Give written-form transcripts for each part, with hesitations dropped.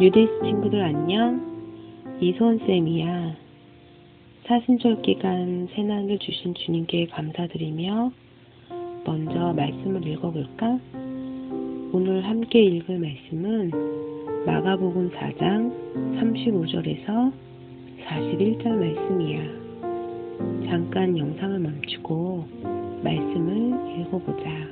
뉴데이스 친구들 안녕. 이소원쌤이야. 사순절 기간 새날을 주신 주님께 감사드리며 먼저 말씀을 읽어볼까? 오늘 함께 읽을 말씀은 마가복음 4장 35절에서 41절 말씀이야. 잠깐 영상을 멈추고 말씀을 읽어보자.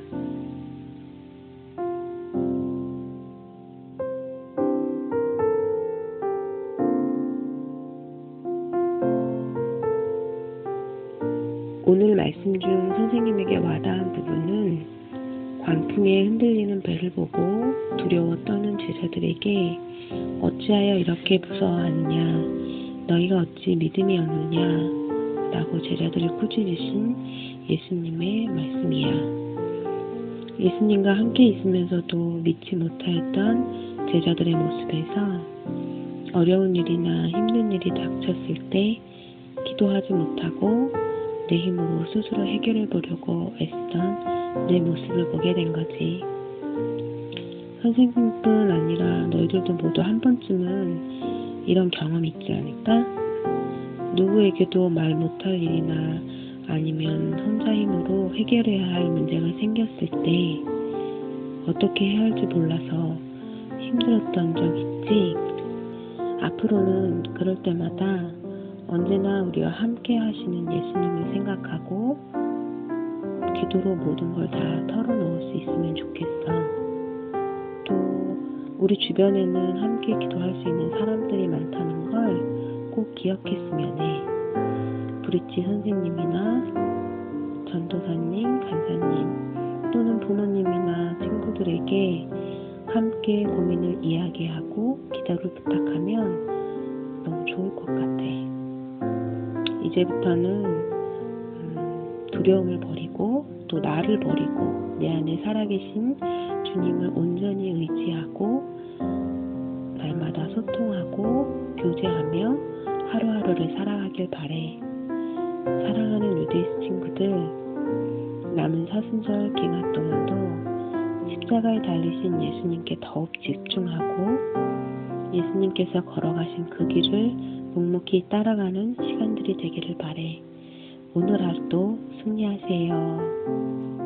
오늘 말씀 중 선생님에게 와닿은 부분은 광풍에 흔들리는 배를 보고 두려워 떠는 제자들에게 어찌하여 이렇게 무서워하느냐, 너희가 어찌 믿음이 없느냐 라고 제자들을 꾸짖으신 예수님의 말씀이야. 예수님과 함께 있으면서도 믿지 못하였던 제자들의 모습에서 어려운 일이나 힘든 일이 닥쳤을 때 기도하지 못하고 내 힘으로 스스로 해결해 보려고 애쓰던 내 모습을 보게 된 거지. 선생님뿐 아니라 너희들도 모두 한 번쯤은 이런 경험 있지 않을까? 누구에게도 말 못할 일이나 아니면 혼자 힘으로 해결해야 할 문제가 생겼을 때 어떻게 해야 할지 몰라서 힘들었던 적 있지? 앞으로는 그럴 때마다 언제나 우리와 함께 하시는 예수님을 생각하고 기도로 모든 걸 다 털어놓을 수 있으면 좋겠어. 또 우리 주변에는 함께 기도할 수 있는 사람들이 많다는 걸 꼭 기억했으면 해. 브릿지 선생님이나 전도사님, 간사님 또는 부모님이나 친구들에게 함께 고민을 이야기하고 기도를 부탁하면 너무 좋을 것 같아. 이제부터는 두려움을 버리고 또 나를 버리고 내 안에 살아계신 주님을 온전히 의지하고 날마다 소통하고 교제하며 하루하루를 살아가길 바래. 사랑하는 뉴데이스 친구들, 남은 사순절 기간 동안도 십자가에 달리신 예수님께 더욱 집중하고 예수님께서 걸어가신 그 길을 묵묵히 따라가는 시간들이 되기를 바래. 오늘 하루도 승리하세요.